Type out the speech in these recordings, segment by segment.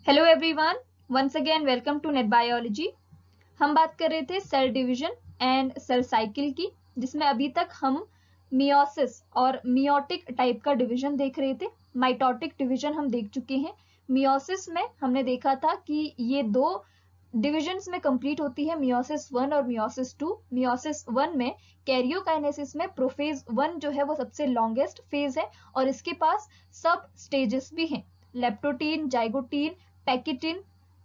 Hello everyone, once again welcome to NEET biology. हम बात कर रहे थे cell division and cell cycle की, जिसमें अभी तक हम मियोसिस और मियोटिक टाइप का डिवीजन देख रहे थे। माइटोटिक डिवीजन हम देख चुके हैं। मियोसिस में हमने देखा था कि ये दो डिविजन्स में कंप्लीट होती है, मियोसिस 1 और मियोसिस 2। मियोसिस 1 में कैरियोकाइनेसिस में प्रोफेज 1 जो है वो सबसे लॉन्गेस्ट फेज है और इसके पास सब स्टेजेस भी हैं, leptotene, zygotene, pachytene,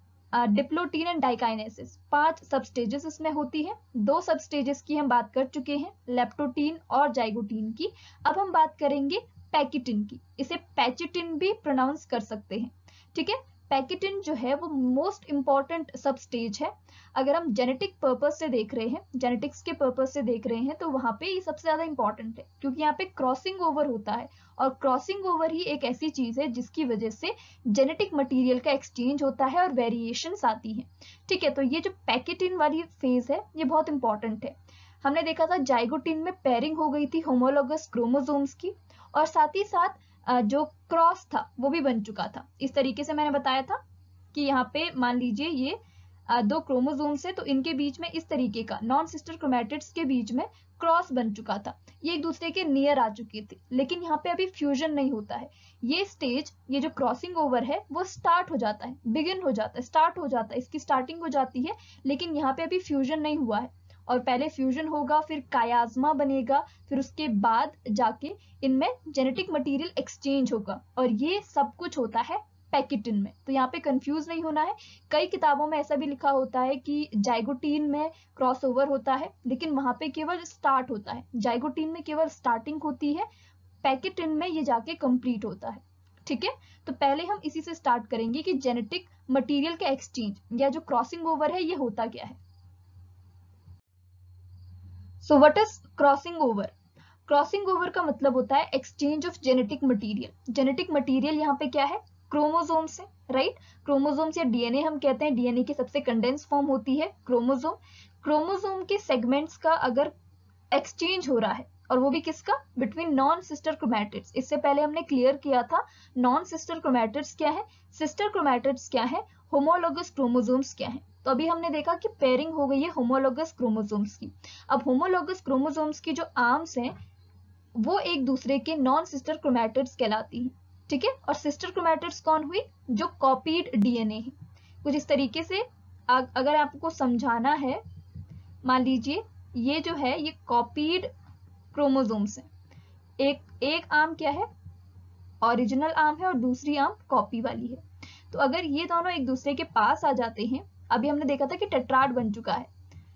diplotene and diakinesis. 5 sub stages इसमें होती है। 2 सब स्टेजेस की हम बात कर चुके हैं, लेप्टोटीन और जाइगोटीन की। अब हम बात करेंगे पैकिटिन की। इसे पैचिटिन भी प्रोनाउंस कर सकते हैं, ठीक है। पैकिटिन जो है वो मोस्ट इंपॉर्टेंट सब स्टेज है। अगर हम जेनेटिक पर्पज से देख रहे हैं, जेनेटिक्स के पर्पज से देख रहे हैं, तो वहां पे ये सबसे ज्यादा इंपॉर्टेंट है, क्योंकि यहाँ पे क्रॉसिंग ओवर होता है और क्रॉसिंग ओवर ही एक ऐसी चीज है जिसकी वजह से जेनेटिक मटेरियल का एक्सचेंज होता है और वेरिएशंस आती हैं, ठीक है। तो ये जो पैकिटिन वाली फेज है ये बहुत इंपॉर्टेंट है। हमने देखा था जाइगोटिन में पेयरिंग हो गई थी होमोलोगस क्रोमोसोम्स की, और साथ ही साथ जो क्रॉस था वो भी बन चुका था। इस तरीके से मैंने बताया था कि यहाँ पे मान लीजिए ये 2 क्रोमोसोम्स है, तो इनके बीच में इस तरीके का नॉन सिस्टर क्रोमैटिड्स के बीच में क्रॉस बन चुका था। ये एक दूसरे के नियर आ चुके थे, लेकिन यहाँ पे अभी फ्यूजन नहीं होता है। ये स्टेज, ये जो क्रॉसिंग ओवर है वो स्टार्ट हो जाता है, बिगिन हो जाता है, स्टार्ट हो जाता है, इसकी स्टार्टिंग हो जाती है, लेकिन यहाँ पे अभी फ्यूजन नहीं हुआ है। और पहले फ्यूजन होगा, फिर कायाज्मा बनेगा, फिर उसके बाद जाके इनमें जेनेटिक मटेरियल एक्सचेंज होगा, और ये सब कुछ होता है पैकिटिन में। तो यहाँ पे कंफ्यूज नहीं होना है। कई किताबों में ऐसा भी लिखा होता है कि जाइगोटीन में क्रॉसओवर होता है, लेकिन वहां पे केवल स्टार्ट होता है। जाइगोटीन में केवल स्टार्टिंग होती है, पैकिटिन में ये जाके कंप्लीट होता है, ठीक है। तो पहले हम इसी से स्टार्ट करेंगे कि जेनेटिक मटेरियल का एक्सचेंज या जो क्रॉसिंग ओवर है ये होता क्या है। So what is crossing over? Crossing over का मतलब होता है exchange of genetic material. Genetic material यहाँ पे क्या है? क्रोमोसोम्स है, राइट। क्रोमोसोम्स या डीएनए हम कहते हैं, डीएनए की सबसे कंडेंस फॉर्म होती है क्रोमोसोम। क्रोमोसोम के सेगमेंट्स का अगर एक्सचेंज हो रहा है, और वो भी किसका? Between non sister chromatids. इससे पहले हमने क्लियर किया था नॉन सिस्टर क्रोमैटिड्स क्या है, सिस्टर क्रोमैटिड्स क्या है, होमोलोगस क्रोमोसोम्स क्या है। तो अभी हमने देखा कि पेयरिंग हो गई है होमोलोगस क्रोमोसोम्स की। अब होमोलोगस क्रोमोसोम्स की जो आर्म्स हैं वो एक दूसरे के नॉन सिस्टर क्रोमैटिड्स कहलाती हैं, ठीक है। और सिस्टर क्रोमैटिड्स कौन हुई? जो कॉपीड डीएनए है। कुछ इस तरीके से अगर आपको समझाना है, मान लीजिए ये जो है ये कॉपीड क्रोमोसोम्स है। एक आर्म क्या है? ओरिजिनल आर्म है, और दूसरी आर्म कॉपी वाली है। तो अगर ये दोनों एक दूसरे के पास आ जाते हैं, अभी हमने देखा था कि टेट्राड बन चुका है।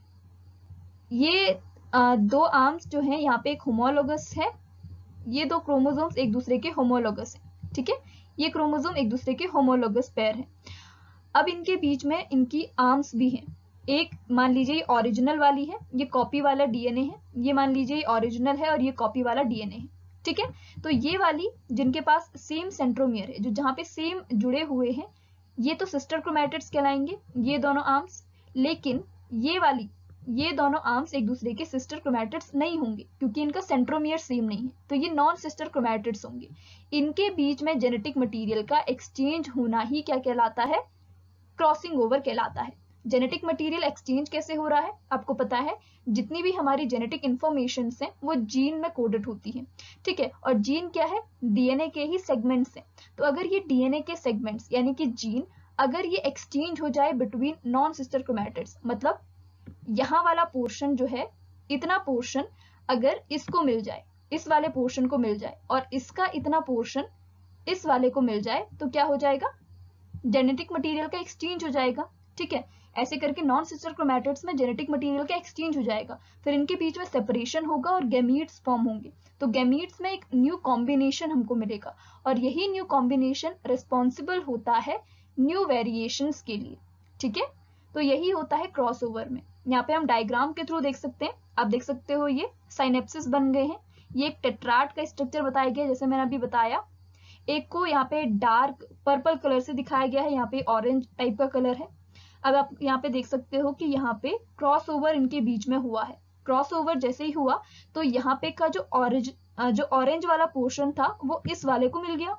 ये 2 आर्म्स जो हैं यहाँ पे एक होमोलोगस है, ये 2 क्रोमोसोम्स एक दूसरे के होमोलोगस हैं, ठीक है। ये क्रोमोसोम एक दूसरे के होमोलोगस पेयर है। अब इनके बीच में इनकी आर्म्स भी हैं। एक मान लीजिए ये ओरिजिनल वाली है, ये कॉपी वाला डीएनए है। ये मान लीजिए ये ओरिजिनल है और ये कॉपी वाला डीएनए है, ठीक है। तो ये वाली जिनके पास सेम सेंट्रोमियर है, जो जहां पे सेम जुड़े हुए हैं, ये तो सिस्टर क्रोमैटिड्स कहलाएंगे, ये दोनों आर्म्स। लेकिन ये दोनों आर्म्स एक दूसरे के सिस्टर क्रोमैटिड्स नहीं होंगे, क्योंकि इनका सेंट्रोमियर सेम नहीं है, तो ये नॉन सिस्टर क्रोमैटिड्स होंगे। इनके बीच में जेनेटिक मटेरियल का एक्सचेंज होना ही क्या कहलाता है? क्रॉसिंग ओवर कहलाता है। जेनेटिक मटेरियल एक्सचेंज कैसे हो रहा है? आपको पता है, जितनी भी हमारी जेनेटिक इंफॉर्मेशन है वो जीन में कोडेड होती है, ठीक है। और जीन क्या है? डीएनए के ही सेगमेंट्स हैं। तो अगर ये डीएनए के सेगमेंट्स यानी कि जीन अगर ये एक्सचेंज हो जाए बिटवीन नॉन सिस्टर क्रोमैटिड्स, मतलब यहाँ वाला पोर्शन जो है, इतना पोर्शन अगर इसको मिल जाए, इस वाले पोर्शन को मिल जाए, और इसका इतना पोर्शन इस वाले को मिल जाए, तो क्या हो जाएगा? जेनेटिक मटेरियल का एक्सचेंज हो जाएगा, ठीक है। ऐसे करके नॉन सिस्टर क्रोमैटिड्स में जेनेटिक मटेरियल का एक्सचेंज हो जाएगा, फिर इनके बीच में सेपरेशन होगा और गैमीट्स फॉर्म होंगे। तो गैमीट्स में एक न्यू कॉम्बिनेशन हमको मिलेगा, और यही न्यू कॉम्बिनेशन रिस्पॉन्सिबल होता है न्यू वेरिएशंस के लिए, ठीक है। तो यही होता है क्रॉसओवर में। यहाँ पे हम डायग्राम के थ्रू देख सकते हैं। आप देख सकते हो ये साइनेप्सिस बन गए हैं। ये एक टेट्राड का स्ट्रक्चर बताया गया, जैसे मैंने अभी बताया। एक को यहाँ पे डार्क पर्पल कलर से दिखाया गया है, यहाँ पे ऑरेंज टाइप का कलर है। अब आप यहाँ पे देख सकते हो कि यहाँ पे क्रॉस ओवर इनके बीच में हुआ है। क्रॉस ओवर जैसे ही हुआ तो यहाँ पे का जो ऑरेंज वाला पोर्शन था वो इस वाले को मिल गया,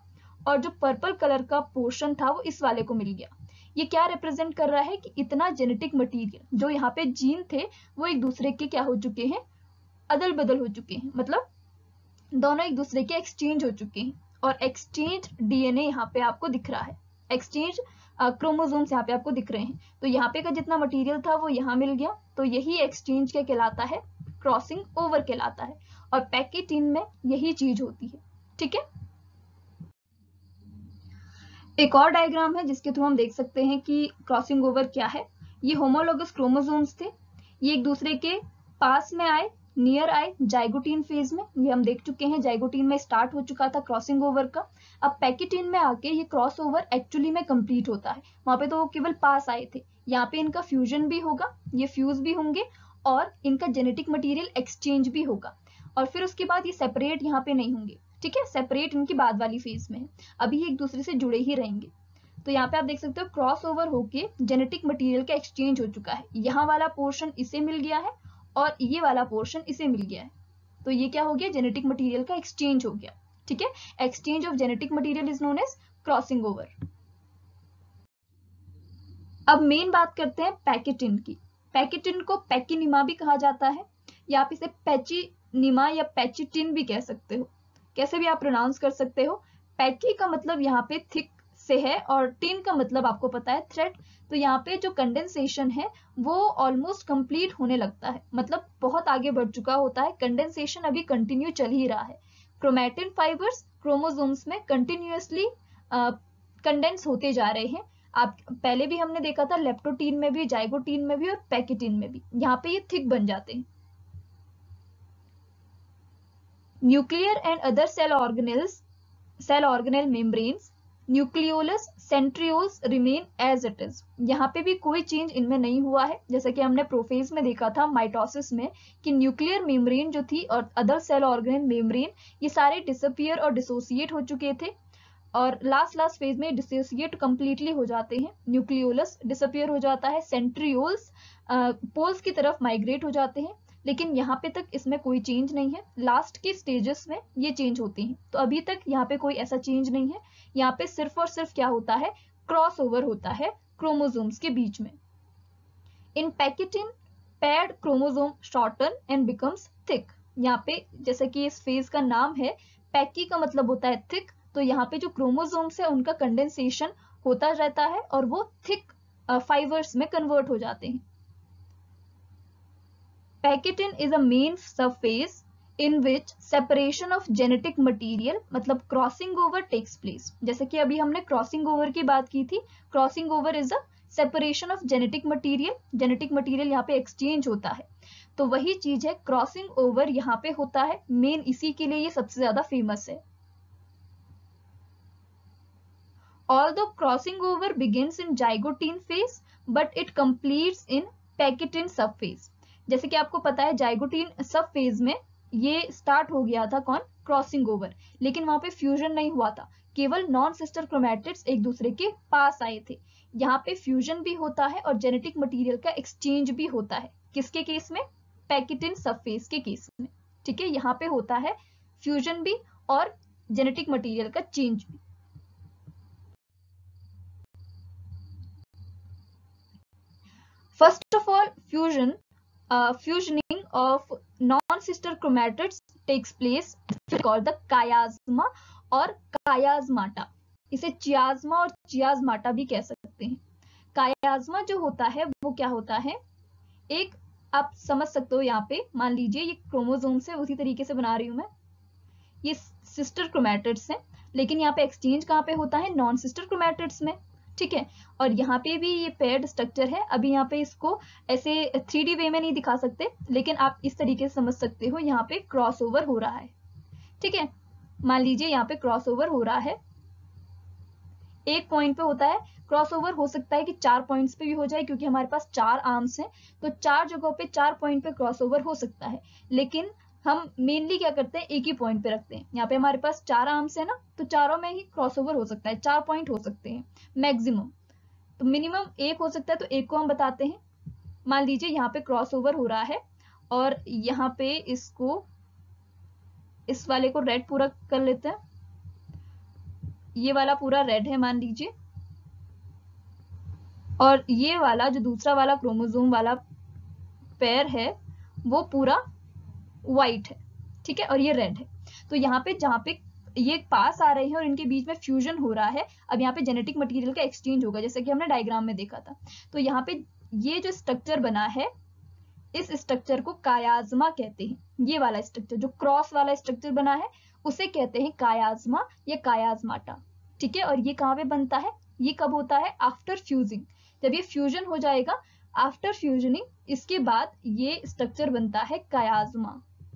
और जो पर्पल कलर का पोर्शन था वो इस वाले को मिल गया। ये क्या रिप्रेजेंट कर रहा है कि इतना जेनेटिक मटेरियल जो यहाँ पे जीन थे वो एक दूसरे के क्या हो चुके हैं, अदल बदल हो चुके हैं, मतलब दोनों एक दूसरे के एक्सचेंज हो चुके हैं। और एक्सचेंज डीएनए यहाँ पे आपको दिख रहा है, एक्सचेंज क्रोमोसोम्स यहाँ पे आपको दिख रहे हैं। तो यहाँ पे का जितना मटेरियल था वो यहाँ मिल गया, तो यही एक्सचेंज क्या कहलाता है, क्रॉसिंग ओवर कहलाता है। और पैकेटिन में यही चीज होती है। ठीक है, एक और डायग्राम है जिसके थ्रू हम देख सकते हैं कि क्रॉसिंग ओवर क्या है। ये होमोलोगस क्रोमोसोम्स थे, ये एक दूसरे के पास में आए, नियर आए जाइगोटीन फेज में, ये हम देख चुके हैं, जाइगोटीन में स्टार्ट हो चुका था क्रॉसिंग ओवर का। अब पैकेटिन में आके ये क्रॉस ओवर एक्चुअली में कंप्लीट होता है। वहां पे तो वो केवल पास आए थे, यहाँ पे इनका फ्यूजन भी होगा, ये फ्यूज भी होंगे और इनका जेनेटिक मटीरियल एक्सचेंज भी होगा। और फिर उसके बाद ये सेपरेट यहाँ पे नहीं होंगे, ठीक है, सेपरेट इनकी बाद वाली फेज में है, अभी ये एक दूसरे से जुड़े ही रहेंगे। तो यहाँ पे आप देख सकते हो क्रॉस ओवर होके जेनेटिक मटेरियल का एक्सचेंज हो चुका है। यहाँ वाला पोर्शन इसे मिल गया है और ये वाला पोर्शन इसे मिल गया है, तो ये क्या हो गया, जेनेटिक मटेरियल का एक्सचेंज हो गया। ठीक है, exchange of genetic material is known as crossing over. अब मेन बात करते हैं पैकेटिन की। पैकेटिन को पैकिनिमा भी कहा जाता है, या आप इसे पैचिनिमा या पैचिटिन भी कह सकते हो, कैसे भी आप प्रोनाउंस कर सकते हो। पैकी का मतलब यहाँ पे थिक से है और टिन का मतलब आपको पता है थ्रेड। तो यहाँ पे जो कंडेंसेशन है वो ऑलमोस्ट कंप्लीट होने लगता है, मतलब बहुत आगे बढ़ चुका होता है, कंडेंसेशन अभी कंटिन्यू चल ही रहा है। क्रोमैटिन फाइबर्स क्रोमोसोम्स में कंटिन्यूअसली कंडेंस होते जा रहे हैं। आप पहले भी हमने देखा था लेप्टोटीन में भी, जाइगोटीन में भी और पैकेटिन में भी, यहाँ पे ये थिक बन जाते हैं। Nuclear and other cell organelle membranes, nucleolus, centrioles remain as it is. यहाँ पे भी कोई चेंज इनमें नहीं हुआ है, जैसे कि हमने प्रोफेज में देखा था माइटोसिस में कि न्यूक्लियर मेम्ब्रेन जो थी और अदर सेल ऑर्गेनेल मेम्ब्रेन ये सारे डिसअपियर और डिसोसिएट हो चुके थे, और लास्ट फेज में डिसोसिएट कंप्लीटली हो जाते हैं। न्यूक्लियोलस डिसअपियर हो जाता है, सेंट्रियोल्स पोल्स की तरफ माइग्रेट हो जाते हैं, लेकिन यहाँ पे तक इसमें कोई चेंज नहीं है। लास्ट के स्टेजेस में ये चेंज होते हैं, तो अभी तक यहाँ पे कोई ऐसा चेंज नहीं है। यहाँ पे सिर्फ और सिर्फ क्या होता है, क्रॉस ओवर होता है क्रोमोसोम्स के बीच में। In pachytene paired chromosome shorten and becomes thick. यहाँ पे जैसे कि इस फेज का नाम है, पैकी का मतलब होता है थिक, तो यहाँ पे जो क्रोमोसोम्स है उनका कंडेंसेशन होता रहता है और वो थिक फाइबर्स में कन्वर्ट हो जाते हैं। Pachytene is a main subphase in which separation of genetic material मतलब क्रॉसिंग ओवर टेक्स प्लेस। जैसे कि अभी हमने क्रॉसिंग ओवर की बात की थी, crossing over is a separation of genetic material, genetic material यहाँ पे एक्सचेंज होता है, तो वही चीज है क्रॉसिंग ओवर यहाँ पे होता है। मेन इसी के लिए ये सबसे ज्यादा फेमस है। Although crossing over begins in zygote phase, but it completes in pachytene sub phase. जैसे कि आपको पता है जाइगोटीन सब फेज में ये स्टार्ट हो गया था कौन, क्रॉसिंग ओवर, लेकिन वहां पे फ्यूजन नहीं हुआ था, केवल नॉन सिस्टर क्रोमैटिड्स एक दूसरे के पास आए थे। यहाँ पे फ्यूजन भी होता है और जेनेटिक मटेरियल का एक्सचेंज भी होता है, किसके केस में, पैकेटिन सब फेज के केस में। ठीक है, यहाँ पे होता है फ्यूजन भी और जेनेटिक मटेरियल का चेंज भी। First of all, fusioning of non-sister chromatids takes place called the chiasma और chiasmata। इसे चियाजमा और चियाजमाटा भी कह सकते हैं। कायाजमा जो होता है वो क्या होता है, एक आप समझ सकते हो, यहाँ पे मान लीजिए ये क्रोमोसोम्स है, उसी तरीके से बना रही हूं मैं, ये सिस्टर क्रोमैटिड्स हैं, लेकिन यहाँ पे एक्सचेंज कहाँ पे होता है, नॉन सिस्टर क्रोमैटिड्स में। ठीक है, और यहाँ पे भी ये पेयर्ड स्ट्रक्चर है। अभी यहाँ पे इसको ऐसे 3D वे में नहीं दिखा सकते, लेकिन आप इस तरीके से समझ सकते हो, यहाँ पे क्रॉस ओवर हो रहा है। ठीक है, मान लीजिए यहाँ पे क्रॉस ओवर हो रहा है, एक पॉइंट पे होता है, क्रॉस ओवर हो सकता है कि 4 पॉइंट्स पे भी हो जाए, क्योंकि हमारे पास 4 आर्म्स हैं, तो 4 जगहों पे 4 पॉइंट पे क्रॉस ओवर हो सकता है। लेकिन हम मेनली क्या करते हैं, एक ही पॉइंट पे रखते हैं। यहाँ पे हमारे पास 4 आर्म्स है ना, तो चारों में ही क्रॉसओवर हो सकता है, 4 पॉइंट हो सकते हैं मैक्सिमम, तो मिनिमम एक हो सकता है, तो एक को हम बताते हैं। मान लीजिए यहाँ पे क्रॉसओवर हो रहा है और यहाँ पे इसको, इस वाले को रेड पूरा कर लेते हैं, ये वाला पूरा रेड है मान लीजिए, और ये वाला जो दूसरा वाला क्रोमोसोम वाला पेयर है वो पूरा व्हाइट है, ठीक है, और ये रेड है। तो यहाँ पे जहाँ पे ये पास आ रहे हैं और इनके बीच में फ्यूजन हो रहा है, अब यहाँ पे जेनेटिक मटेरियल का एक्सचेंज होगा, जैसे कि हमने डायग्राम में देखा था। तो यहाँ पे ये जो स्ट्रक्चर बना है, इस स्ट्रक्चर को कायाज्मा कहते हैं। ये वाला स्ट्रक्चर जो क्रॉस वाला स्ट्रक्चर बना है उसे कहते हैं कायाज्मा या कायाज्माटा, ठीक है। और ये कहाँ पे बनता है, ये कब होता है, आफ्टर फ्यूजिंग, जब ये फ्यूजन हो जाएगा, आफ्टर फ्यूजनिंग, इसके बाद ये स्ट्रक्चर बनता है chiasma.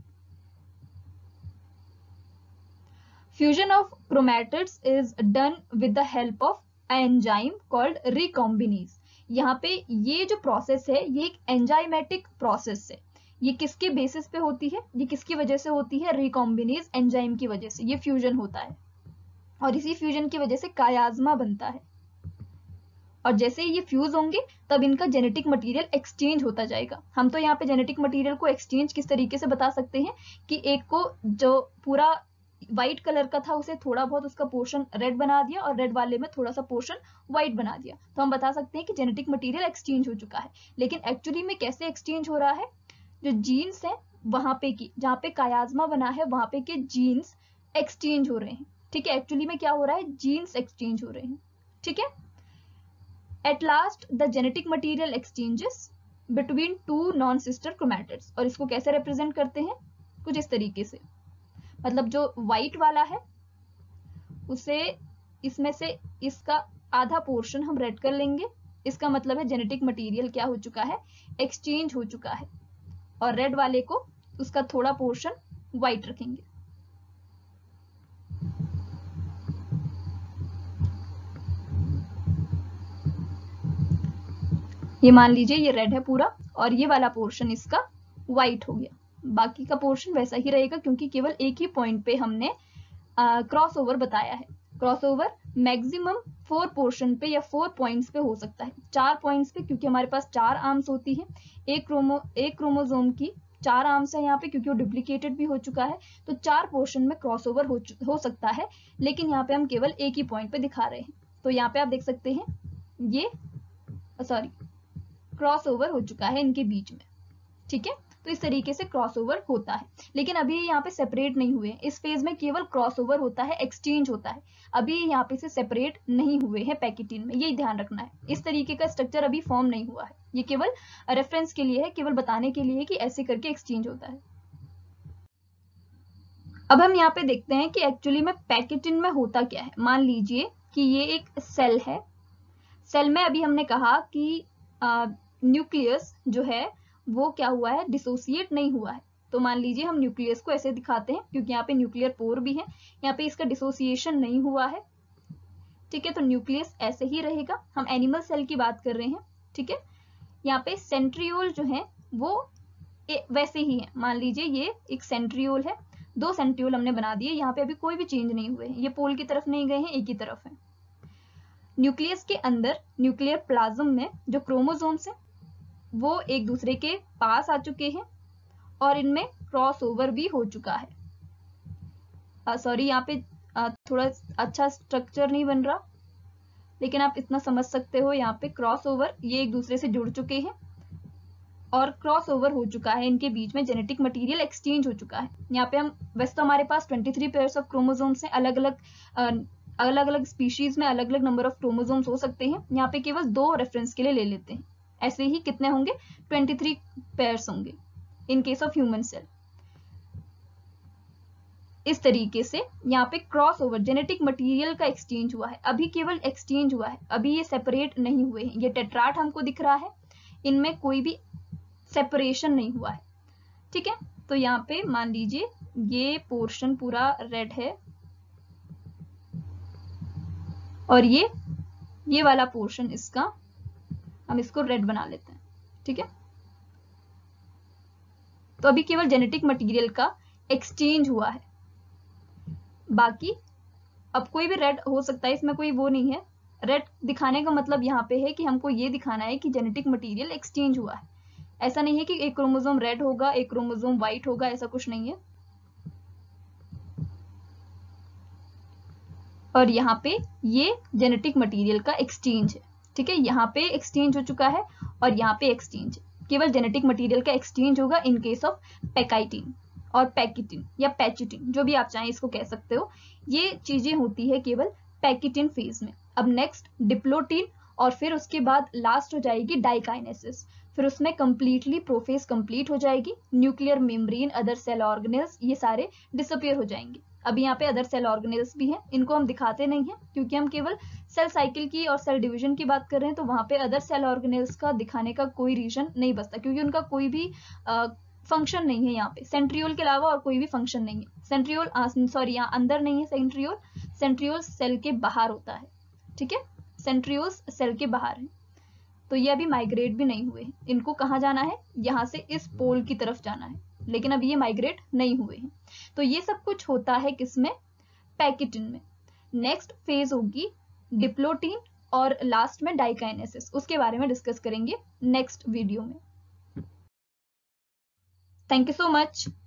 Fusion of chromatids is done with the help of enzyme called recombinase. यहाँ पे ये जो प्रोसेस है ये एक एंजाइमेटिक प्रोसेस है। ये किसके बेसिस पे होती है, ये किसकी वजह से होती है, रिकॉम्बिनेज एंजाइम की वजह से ये फ्यूजन होता है, और इसी फ्यूजन की वजह से कायाज्मा बनता है। और जैसे ये फ्यूज होंगे तब इनका जेनेटिक मटेरियल एक्सचेंज होता जाएगा। हम तो यहाँ पे जेनेटिक मटेरियल को एक्सचेंज किस तरीके से बता सकते हैं कि एक को जो पूरा व्हाइट कलर का था उसे थोड़ा बहुत उसका पोर्शन रेड बना दिया और रेड वाले में थोड़ा सा पोर्शन व्हाइट बना दिया, तो हम बता सकते हैं कि जेनेटिक मटेरियल एक्सचेंज हो चुका है। लेकिन एक्चुअली में कैसे एक्सचेंज हो रहा है, जो जीन्स है वहां पे की, जहाँ पे कायाज्मा बना है वहां पे के जीन्स एक्सचेंज हो रहे हैं, ठीक है। एक्चुअली में क्या हो रहा है, जीन्स एक्सचेंज हो रहे हैं, ठीक है। At last the genetic material exchanges between two non-sister chromatids, और इसको कैसे रिप्रेजेंट करते हैं, कुछ इस तरीके से, मतलब जो व्हाइट वाला है उसे इसमें से इसका आधा पोर्शन हम रेड कर लेंगे, इसका मतलब है जेनेटिक मटेरियल क्या हो चुका है, एक्सचेंज हो चुका है, और रेड वाले को उसका थोड़ा पोर्शन व्हाइट रखेंगे। ये मान लीजिए ये रेड है पूरा और ये वाला पोर्शन इसका व्हाइट हो गया, बाकी का पोर्शन वैसा ही रहेगा क्योंकि केवल एक ही पॉइंट पे हमने क्रॉस ओवर बताया है। क्रॉस ओवर मैक्सिमम 4 पोर्शन पे या 4 पॉइंट्स पे हो सकता है, 4 पॉइंट्स पे, क्योंकि हमारे पास 4 आर्म्स होती है, एक क्रोमोसोम की 4 आर्म्स है यहाँ पे, क्योंकि वो डुप्लीकेटेड भी हो चुका है, तो 4 पोर्शन में क्रॉस ओवर हो सकता है, लेकिन यहाँ पे हम केवल एक ही पॉइंट पे दिखा रहे हैं। तो यहाँ पे आप देख सकते हैं ये क्रॉस ओवर हो चुका है इनके बीच में, ठीक है। तो इस तरीके से क्रॉस ओवर होता है, लेकिन अभी यहाँ पे सेपरेट नहीं हुए हैं, इस फेज में केवल क्रॉस ओवर होता है, एक्सचेंज होता है, अभी यहाँ पे से सेपरेट नहीं हुए हैं पैकेटिन में, ये ध्यान रखना है। इस तरीके का स्ट्रक्चर अभी फॉर्म नहीं हुआ है, ये केवल रेफरेंस के लिए है, केवल बताने के लिए कि ऐसे करके एक्सचेंज होता है। अब हम यहाँ पे देखते हैं कि एक्चुअली में पैकेटिन में होता क्या है। मान लीजिए कि ये एक सेल है, सेल में अभी हमने कहा कि न्यूक्लियस जो है वो क्या हुआ है, डिसोसिएट नहीं हुआ है। तो मान लीजिए हम न्यूक्लियस को ऐसे दिखाते हैं, क्योंकि यहाँ पे न्यूक्लियर पोर भी है, यहाँ पे इसका डिसोसिएशन नहीं हुआ है, ठीक है। तो न्यूक्लियस ऐसे ही रहेगा, हम एनिमल सेल की बात कर रहे हैं, ठीक है। यहाँ पे सेंट्रियोल जो है वो वैसे ही है, मान लीजिए ये एक सेंट्रियोल है, 2 सेंट्रियोल हमने बना दिए, यहाँ पे अभी कोई भी चेंज नहीं हुए, ये पोल की तरफ नहीं गए हैं, एक ही तरफ है। न्यूक्लियस के अंदर न्यूक्लियर प्लाज्म में जो क्रोमोसोम्स है वो एक दूसरे के पास आ चुके हैं और इनमें क्रॉस ओवर भी हो चुका है। सॉरी यहाँ पे थोड़ा अच्छा स्ट्रक्चर नहीं बन रहा, लेकिन आप इतना समझ सकते हो, यहाँ पे क्रॉस ओवर, ये एक दूसरे से जुड़ चुके हैं और क्रॉस ओवर हो चुका है, इनके बीच में जेनेटिक मटेरियल एक्सचेंज हो चुका है। यहाँ पे हम वैसे तो हमारे पास 23 पेयर्स ऑफ क्रोमोसोम्स हैं, अलग अलग स्पीशीज में अलग अलग नंबर ऑफ क्रोमोसोम्स हो सकते हैं, यहाँ पे केवल 2 रेफरेंस के लिए ले लेते हैं। ऐसे ही कितने होंगे, 23 पेयर्स होंगे in case of human cell. इस तरीके से यहाँ पे क्रॉस ओवर जेनेटिक मटेरियल का एक्सचेंज हुआ है, अभी केवल एक्सचेंज हुआ है, अभी ये सेपरेट नहीं हुए हैं। ये टेट्राट हमको दिख रहा है, इनमें कोई भी सेपरेशन नहीं हुआ है, ठीक है। तो यहाँ पे मान लीजिए ये पोर्शन पूरा रेड है और ये वाला पोर्शन इसका हम इसको रेड बना लेते हैं, ठीक है। तो अभी केवल जेनेटिक मटेरियल का एक्सचेंज हुआ है, बाकी अब कोई भी रेड हो सकता है, इसमें कोई वो नहीं है। रेड दिखाने का मतलब यहाँ पे है कि हमको ये दिखाना है कि जेनेटिक मटेरियल एक्सचेंज हुआ है, ऐसा नहीं है कि एक क्रोमोसोम रेड होगा एक क्रोमोसोम व्हाइट होगा, ऐसा कुछ नहीं है। और यहाँ पे ये जेनेटिक मटेरियल का एक्सचेंज है, ठीक है, यहाँ पे एक्सचेंज हो चुका है और यहाँ पे एक्सचेंज है। केवल जेनेटिक मटेरियल का एक्सचेंज होगा इन केस ऑफ पैकाइटिन और पैकिटिन या पैचिटिन, जो भी आप चाहें इसको कह सकते हो। ये चीजें होती है केवल पैकिटिन फेज में। अब नेक्स्ट डिप्लोटिन और फिर उसके बाद लास्ट हो जाएगी डाइकाइनेसिस, फिर उसमें कंप्लीटली प्रोफेज कंप्लीट हो जाएगी, nuclear membrane, other cell organelles ये सारे डिसअपियर हो जाएंगे। अब यहाँ पे अदर सेल ऑर्गेनेल्स भी हैं, इनको हम दिखाते नहीं हैं क्योंकि हम केवल सेल साइकिल की और सेल डिवीजन की बात कर रहे हैं, तो वहां पे अदर सेल ऑर्गेनेल्स का दिखाने का कोई रीजन नहीं बचता क्योंकि उनका कोई भी फंक्शन नहीं है यहाँ पे, सेंट्रियोल के अलावा और कोई भी फंक्शन नहीं है। सेंट्रियोल सॉरी यहाँ अंदर नहीं है सेंट्रियोल, सेंट्रियोल सेल के बाहर होता है, ठीक है, सेंट्रियोल्स सेल के बाहर है। तो ये अभी माइग्रेट भी नहीं हुए हैं, इनको कहाँ जाना है, यहाँ से इस पोल की तरफ जाना है, लेकिन अभी ये माइग्रेट नहीं हुए हैं। तो ये सब कुछ होता है किसमें, पैकिटिन में। नेक्स्ट फेज होगी डिप्लोटिन और लास्ट में डाइकाइनेसिस, उसके बारे में डिस्कस करेंगे नेक्स्ट वीडियो में। Thank you so much.